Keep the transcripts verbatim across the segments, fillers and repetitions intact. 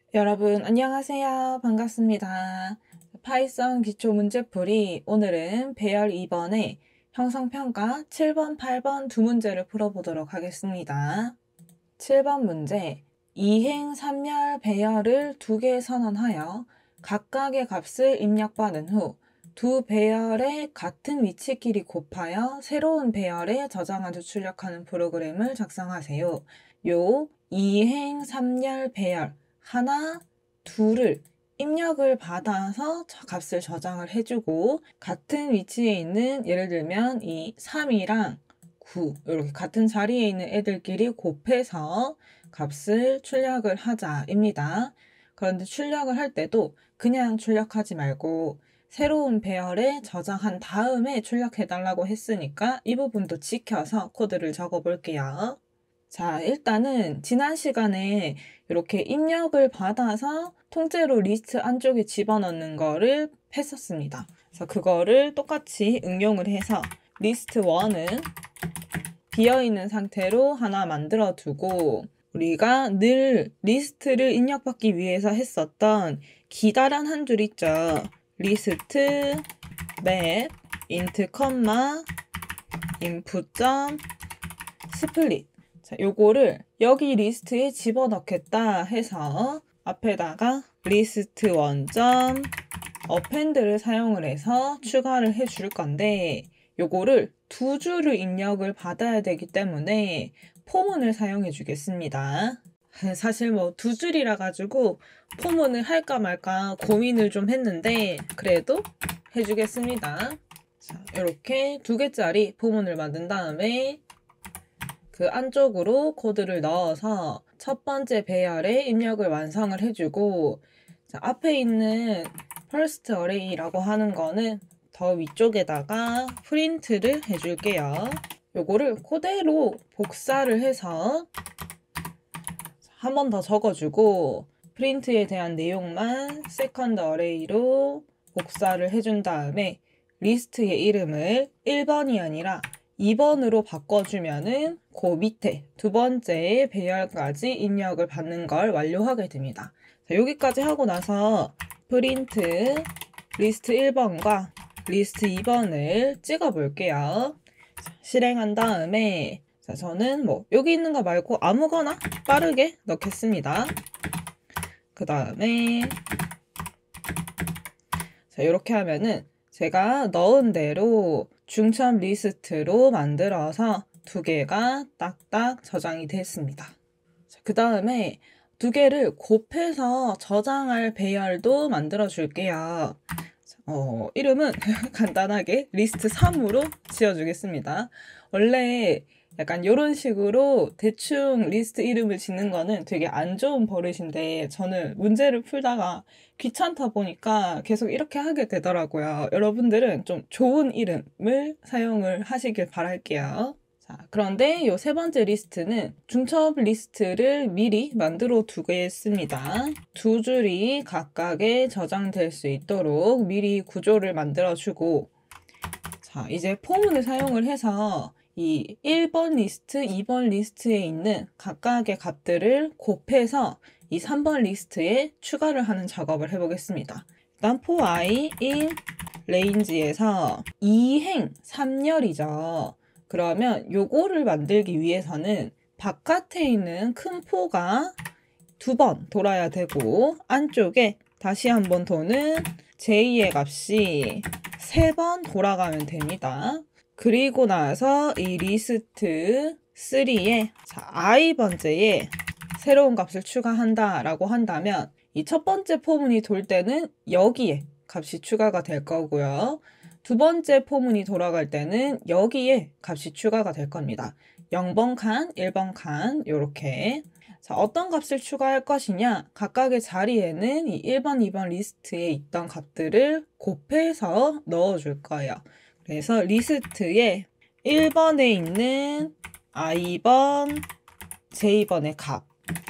여러분 안녕하세요. 반갑습니다. 파이썬 기초 문제풀이 오늘은 배열 이 번에 형성평가 칠 번, 팔 번 두 문제를 풀어보도록 하겠습니다. 칠 번 문제 이행, 삼열, 배열을 두 개 선언하여 각각의 값을 입력받은 후 두 배열의 같은 위치끼리 곱하여 새로운 배열에 저장하여 출력하는 프로그램을 작성하세요. 요 이행, 삼열, 배열 하나, 둘을 입력을 받아서 값을 저장을 해주고 같은 위치에 있는 예를 들면 이 삼이랑 구 이렇게 같은 자리에 있는 애들끼리 곱해서 값을 출력을 하자입니다. 그런데 출력을 할 때도 그냥 출력하지 말고 새로운 배열에 저장한 다음에 출력해달라고 했으니까 이 부분도 지켜서 코드를 적어 볼게요. 자, 일단은 지난 시간에 이렇게 입력을 받아서 통째로 리스트 안쪽에 집어넣는 거를 했었습니다. 그래서 그거를 똑같이 응용을 해서 리스트 일은 비어있는 상태로 하나 만들어 두고 우리가 늘 리스트를 입력받기 위해서 했었던 기다란 한 줄 있죠. 리스트 맵 인트 컴마 인풋 점 스플릿 자, 요거를 여기 리스트에 집어넣겠다 해서 앞에다가 리스트 일 점 append를 사용을 해서 추가를 해줄 건데 요거를 두 줄을 입력을 받아야 되기 때문에 포문을 사용해 주겠습니다. 사실 뭐 두 줄이라 가지고 포문을 할까 말까 고민을 좀 했는데 그래도 해주겠습니다. 자, 이렇게 두 개짜리 포문을 만든 다음에 그 안쪽으로 코드를 넣어서 첫 번째 배열에 입력을 완성을 해주고 자, 앞에 있는 first array라고 하는 거는 더 위쪽에다가 프린트를 해줄게요. 요거를 그대로 복사를 해서 한 번 더 적어주고 프린트에 대한 내용만 second array로 복사를 해준 다음에 리스트의 이름을 일 번이 아니라 이 번으로 바꿔주면은 그 밑에 두 번째 배열까지 입력을 받는 걸 완료하게 됩니다. 자, 여기까지 하고 나서 프린트 리스트 일 번과 리스트 이 번을 찍어 볼게요. 자, 실행한 다음에 자, 저는 뭐 여기 있는 거 말고 아무거나 빠르게 넣겠습니다. 그 다음에 자, 이렇게 하면은 제가 넣은 대로 중첩 리스트로 만들어서 두 개가 딱딱 저장이 됐습니다. 그 다음에 두 개를 곱해서 저장할 배열도 만들어 줄게요. 어, 이름은 간단하게 리스트 삼으로 지어주겠습니다. 원래 약간 이런 식으로 대충 리스트 이름을 짓는 거는 되게 안 좋은 버릇인데 저는 문제를 풀다가 귀찮다 보니까 계속 이렇게 하게 되더라고요. 여러분들은 좀 좋은 이름을 사용을 하시길 바랄게요. 자, 그런데 이 세 번째 리스트는 중첩 리스트를 미리 만들어 두겠습니다. 두 줄이 각각에 저장될 수 있도록 미리 구조를 만들어 주고 자, 이제 포문을 사용을 해서 이 일 번 리스트, 이 번 리스트에 있는 각각의 값들을 곱해서 이 삼 번 리스트에 추가를 하는 작업을 해보겠습니다. 일단 for i 일 레인지에서 이행 삼열이죠. 그러면 요거를 만들기 위해서는 바깥에 있는 큰 포가 두 번 돌아야 되고 안쪽에 다시 한 번 도는 제이의 값이 세 번 돌아가면 됩니다. 그리고 나서 이 리스트 삼에 자, i 번째에 새로운 값을 추가한다 라고 한다면 이 첫 번째 포문이 돌 때는 여기에 값이 추가가 될 거고요. 두 번째 포문이 돌아갈 때는 여기에 값이 추가가 될 겁니다. 영 번 칸, 일 번 칸 이렇게 자, 어떤 값을 추가할 것이냐 각각의 자리에는 이 일 번, 이 번 리스트에 있던 값들을 곱해서 넣어줄 거예요. 그래서 리스트에 일 번에 있는 i 번, j 번의 값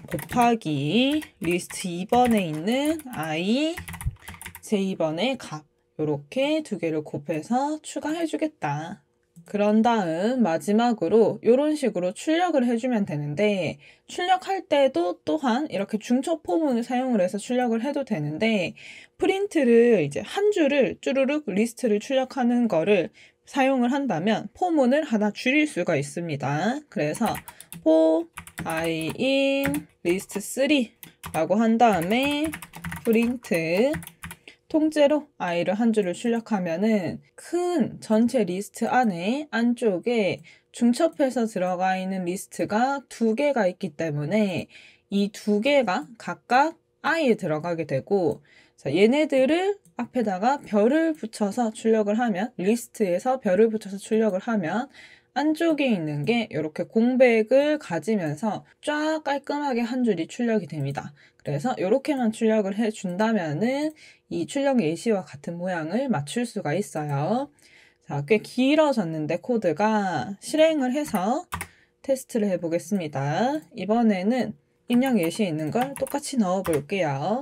곱하기 리스트 이 번에 있는 i, j 번의 값 이렇게 두 개를 곱해서 추가해 주겠다. 그런 다음 마지막으로 이런 식으로 출력을 해주면 되는데, 출력할 때도 또한 이렇게 중첩 포문을 사용을 해서 출력을 해도 되는데, 프린트를 이제 한 줄을 쭈루룩 리스트를 출력하는 거를 사용을 한다면 포문을 하나 줄일 수가 있습니다. 그래서 for i in list 쓰리라고 한 다음에 프린트 통째로 i를 한 줄을 출력하면은 큰 전체 리스트 안에 안쪽에 중첩해서 들어가 있는 리스트가 두 개가 있기 때문에 이 두 개가 각각 i에 들어가게 되고, 자, 얘네들을 앞에다가 별을 붙여서 출력을 하면, 리스트에서 별을 붙여서 출력을 하면 안쪽에 있는 게 이렇게 공백을 가지면서 쫙 깔끔하게 한 줄이 출력이 됩니다. 그래서 이렇게만 출력을 해준다면은 이 출력 예시와 같은 모양을 맞출 수가 있어요. 자, 꽤 길어졌는데 코드가 실행을 해서 테스트를 해보겠습니다. 이번에는 입력 예시에 있는 걸 똑같이 넣어 볼게요.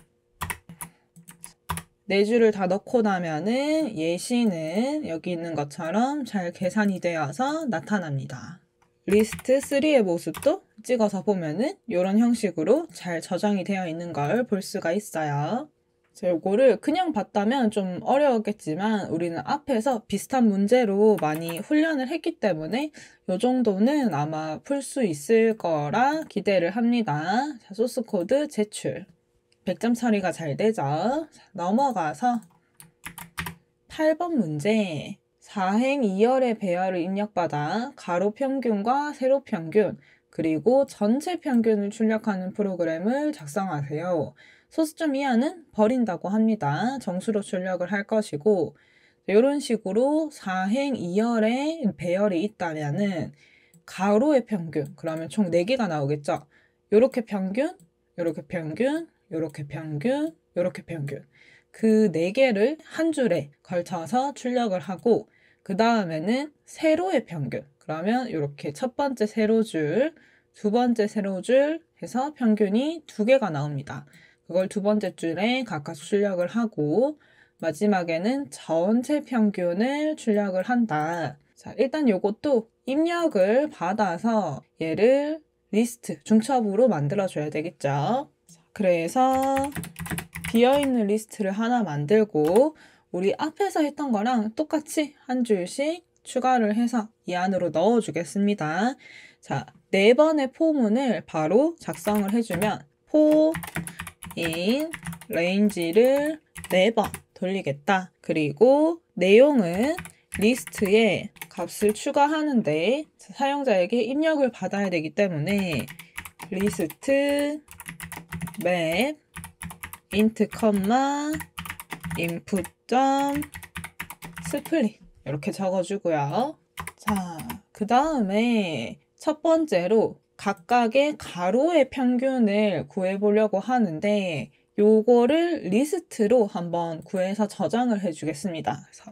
네 줄을 다 넣고 나면은 예시는 여기 있는 것처럼 잘 계산이 되어서 나타납니다. 리스트 쓰리의 모습도 찍어서 보면은 이런 형식으로 잘 저장이 되어 있는 걸 볼 수가 있어요. 자, 요거를 그냥 봤다면 좀 어려웠겠지만 우리는 앞에서 비슷한 문제로 많이 훈련을 했기 때문에 요 정도는 아마 풀 수 있을 거라 기대를 합니다. 자, 소스 코드 제출. 백 점 처리가 잘 되죠. 자, 넘어가서 팔 번 문제. 사행 이 열의 배열을 입력받아 가로 평균과 세로 평균 그리고 전체 평균을 출력하는 프로그램을 작성하세요. 소수점 이하는 버린다고 합니다. 정수로 출력을 할 것이고, 이런 식으로 사행 이 열의 배열이 있다면은 가로의 평균, 그러면 총 네 개가 나오겠죠. 요렇게 평균, 요렇게 평균, 요렇게 평균, 요렇게 평균. 그 네 개를 한 줄에 걸쳐서 출력을 하고, 그 다음에는 세로의 평균. 그러면 이렇게 첫 번째 세로줄, 두 번째 세로줄 해서 평균이 두 개가 나옵니다. 그걸 두 번째 줄에 각각 출력을 하고, 마지막에는 전체 평균을 출력을 한다. 자, 일단 요것도 입력을 받아서 얘를 리스트, 중첩으로 만들어줘야 되겠죠. 그래서 비어있는 리스트를 하나 만들고 우리 앞에서 했던 거랑 똑같이 한 줄씩 추가를 해서 이 안으로 넣어 주겠습니다. 자, 네 번의 포문을 바로 작성을 해주면 for in range를 네 번 돌리겠다. 그리고 내용은 리스트에 값을 추가하는데 사용자에게 입력을 받아야 되기 때문에 리스트 map int, input 점 split 이렇게 적어주고요. 자, 그 다음에 첫 번째로 각각의 가로의 평균을 구해보려고 하는데 요거를 리스트로 한번 구해서 저장을 해주겠습니다. 그래서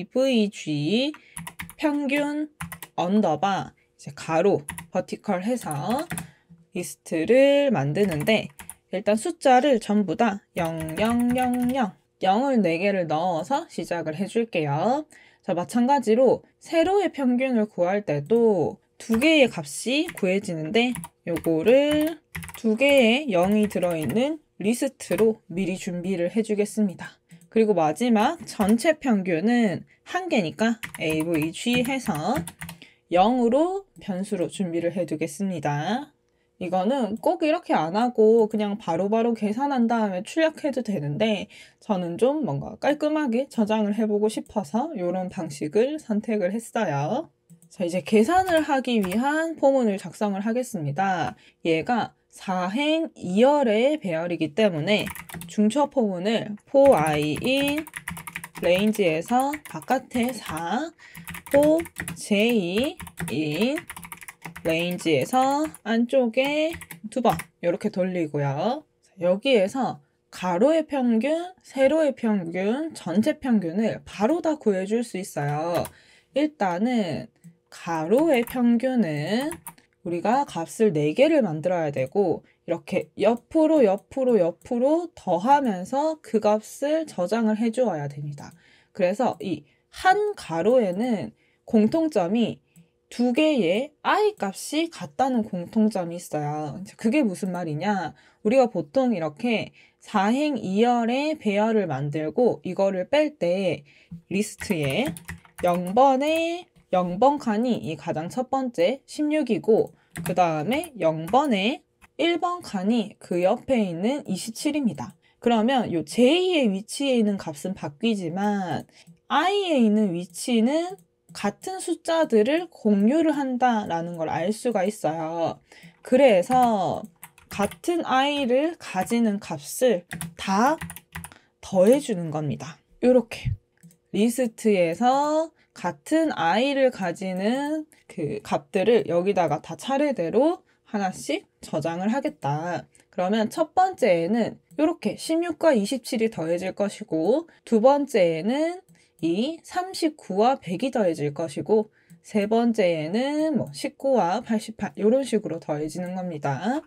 avg 평균 언더바 이제 가로 버티컬 해서 리스트를 만드는데 일단 숫자를 전부 다 영, 영, 영, 영, 영을 네 개를 넣어서 시작을 해줄게요. 자, 마찬가지로 세로의 평균을 구할 때도 두 개의 값이 구해지는데 요거를 두 개의 영이 들어있는 리스트로 미리 준비를 해주겠습니다. 그리고 마지막 전체 평균은 한 개니까 avg 해서 영으로 변수로 준비를 해두겠습니다. 이거는 꼭 이렇게 안 하고 그냥 바로바로 바로 계산한 다음에 출력해도 되는데 저는 좀 뭔가 깔끔하게 저장을 해보고 싶어서 이런 방식을 선택을 했어요. 자, 이제 계산을 하기 위한 포문을 작성을 하겠습니다. 얘가 사행 이 열의 배열이기 때문에 중첩 포문을 for i in range에서 바깥에 사, for j in range에서 안쪽에 두 번 이렇게 돌리고요. 여기에서 가로의 평균, 세로의 평균, 전체 평균을 바로 다 구해줄 수 있어요. 일단은 가로의 평균은 우리가 값을 네 개를 만들어야 되고 이렇게 옆으로 옆으로 옆으로 더하면서 그 값을 저장을 해주어야 됩니다. 그래서 이 한 가로에는 공통점이 두 개의 i 값이 같다는 공통점이 있어요. 그게 무슨 말이냐? 우리가 보통 이렇게 사행 이열의 배열을 만들고 이거를 뺄 때 리스트에 영 번에 영 번 칸이 이 가장 첫 번째 십육이고 그 다음에 영 번에 일 번 칸이 그 옆에 있는 이십칠입니다. 그러면 요 제이의 위치에 있는 값은 바뀌지만 i에 있는 위치는 같은 숫자들을 공유를 한다라는 걸 알 수가 있어요. 그래서 같은 i를 가지는 값을 다 더해주는 겁니다. 이렇게 리스트에서 같은 i를 가지는 그 값들을 여기다가 다 차례대로 하나씩 저장을 하겠다. 그러면 첫 번째에는 이렇게 십육과 이십칠이 더해질 것이고 두 번째에는 이 삼십구와 백이 더해질 것이고 세 번째에는 뭐 십구와 팔십팔 이런 식으로 더해지는 겁니다.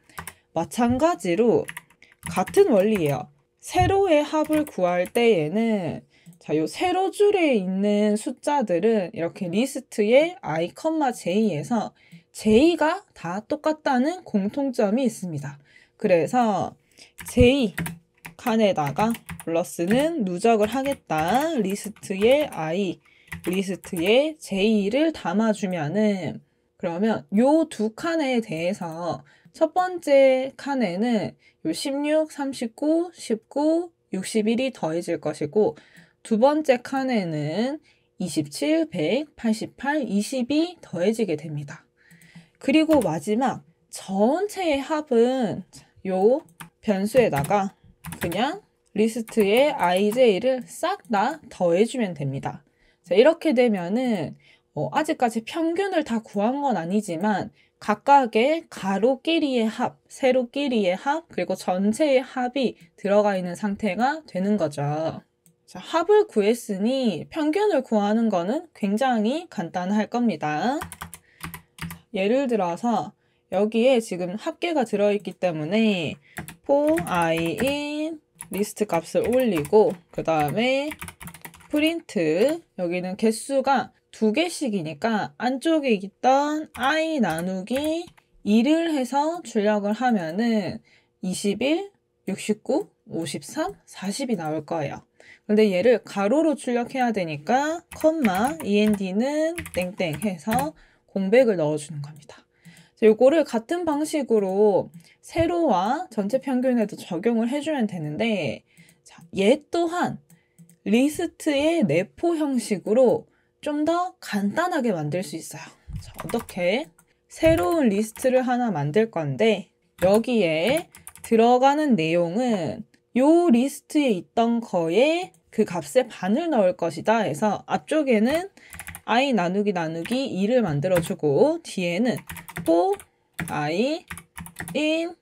마찬가지로 같은 원리예요. 세로의 합을 구할 때에는 자, 요 세로 줄에 있는 숫자들은 이렇게 리스트의 i, j에서 j가 다 똑같다는 공통점이 있습니다. 그래서 j 칸에다가 플러스는 누적을 하겠다. 리스트에 i, 리스트에 j를 담아주면은 그러면 요 두 칸에 대해서 첫 번째 칸에는 요 십육, 삼십구, 십구, 육십일이 더해질 것이고 두 번째 칸에는 이십칠, 백, 팔십팔, 이십이 더해지게 됩니다. 그리고 마지막 전체의 합은 요 변수에다가 그냥 리스트에 아이제이를 싹 다 더해주면 됩니다. 자, 이렇게 되면은 어, 아직까지 평균을 다 구한 건 아니지만 각각의 가로끼리의 합, 세로끼리의 합, 그리고 전체의 합이 들어가 있는 상태가 되는 거죠. 자, 합을 구했으니 평균을 구하는 거는 굉장히 간단할 겁니다. 예를 들어서 여기에 지금 합계가 들어있기 때문에 for i in 리스트 값을 올리고 그 다음에 프린트 여기는 개수가 두 개씩이니까 안쪽에 있던 i 나누기 이를 해서 출력을 하면은 이십일, 육십구, 오십삼, 사십이 나올 거예요. 근데 얘를 가로로 출력해야 되니까 컴마 end는 땡땡 해서 공백을 넣어주는 겁니다. 요거를 같은 방식으로 세로와 전체 평균에도 적용을 해주면 되는데 자, 얘 또한 리스트의 내포 형식으로 좀 더 간단하게 만들 수 있어요. 자, 어떻게? 새로운 리스트를 하나 만들 건데 여기에 들어가는 내용은 요 리스트에 있던 거에 그 값의 반을 넣을 것이다 해서 앞쪽에는 i 나누기 나누기 이를 만들어주고 뒤에는 for i in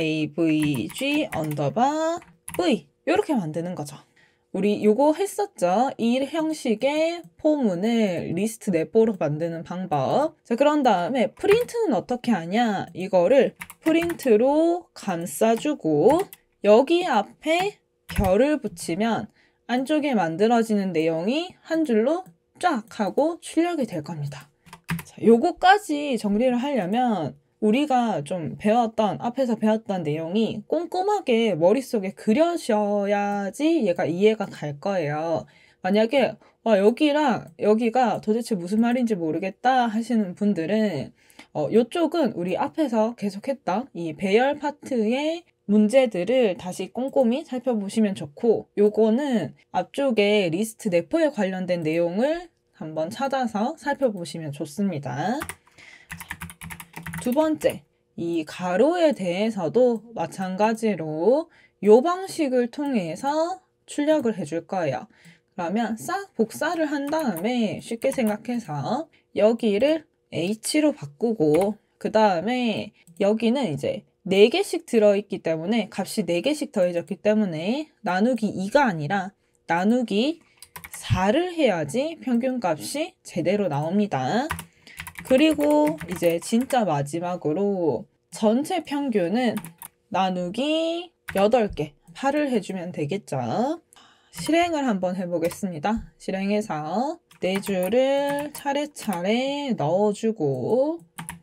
avg 언더바 v 이렇게 만드는 거죠. 우리 요거 했었죠? 이 형식의 포문을 리스트 내포로 만드는 방법. 자, 그런 다음에 프린트는 어떻게 하냐? 이거를 프린트로 감싸주고 여기 앞에 별을 붙이면 안쪽에 만들어지는 내용이 한 줄로 쫙 하고 출력이 될 겁니다. 자, 요거까지 정리를 하려면 우리가 좀 배웠던, 앞에서 배웠던 내용이 꼼꼼하게 머릿속에 그려져야지 얘가 이해가 갈 거예요. 만약에 와, 여기랑 여기가 도대체 무슨 말인지 모르겠다 하시는 분들은 어, 요쪽은 우리 앞에서 계속했던 이 배열 파트의 문제들을 다시 꼼꼼히 살펴보시면 좋고 요거는 앞쪽에 리스트 내포에 관련된 내용을 한번 찾아서 살펴보시면 좋습니다. 두 번째, 이 가로에 대해서도 마찬가지로 요 방식을 통해서 출력을 해줄 거예요. 그러면 싹 복사를 한 다음에 쉽게 생각해서 여기를 h로 바꾸고 그 다음에 여기는 이제 네 개씩 들어있기 때문에 값이 네 개씩 더해졌기 때문에 나누기 이가 아니라 나누기 사를 해야지 평균값이 제대로 나옵니다. 그리고 이제 진짜 마지막으로 전체 평균은 나누기 여덟 개, 팔을 해주면 되겠죠. 실행을 한번 해보겠습니다. 실행해서 네 줄을 차례차례 넣어주고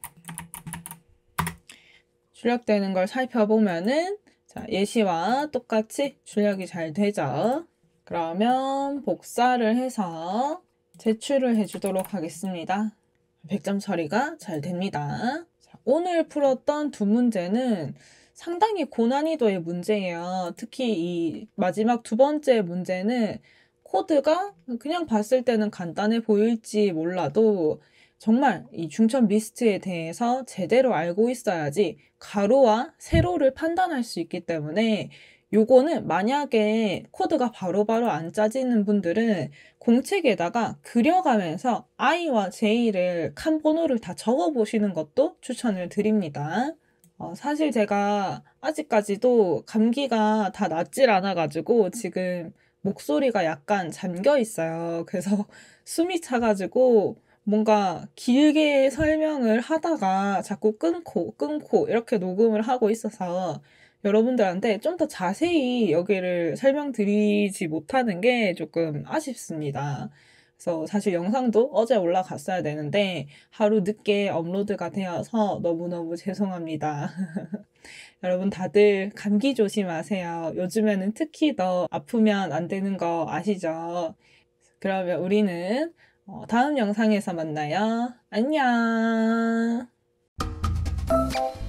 출력되는 걸 살펴보면은 자, 예시와 똑같이 출력이 잘 되죠. 그러면 복사를 해서 제출을 해주도록 하겠습니다. 백 점 처리가 잘 됩니다. 자, 오늘 풀었던 두 문제는 상당히 고난이도의 문제예요. 특히 이 마지막 두 번째 문제는 코드가 그냥 봤을 때는 간단해 보일지 몰라도 정말 이 중첩 리스트에 대해서 제대로 알고 있어야지 가로와 세로를 판단할 수 있기 때문에 요거는 만약에 코드가 바로바로 안 짜지는 분들은 공책에다가 그려가면서 I와 J를 칸 번호를 다 적어 보시는 것도 추천을 드립니다. 어, 사실 제가 아직까지도 감기가 다 낫질 않아가지고 지금 목소리가 약간 잠겨 있어요. 그래서 숨이 차가지고 뭔가 길게 설명을 하다가 자꾸 끊고 끊고 이렇게 녹음을 하고 있어서 여러분들한테 좀 더 자세히 여기를 설명드리지 못하는 게 조금 아쉽습니다. 그래서 사실 영상도 어제 올라갔어야 되는데 하루 늦게 업로드가 되어서 너무너무 죄송합니다. 여러분 다들 감기 조심하세요. 요즘에는 특히 더 아프면 안 되는 거 아시죠? 그러면 우리는 다음 영상에서 만나요. 안녕!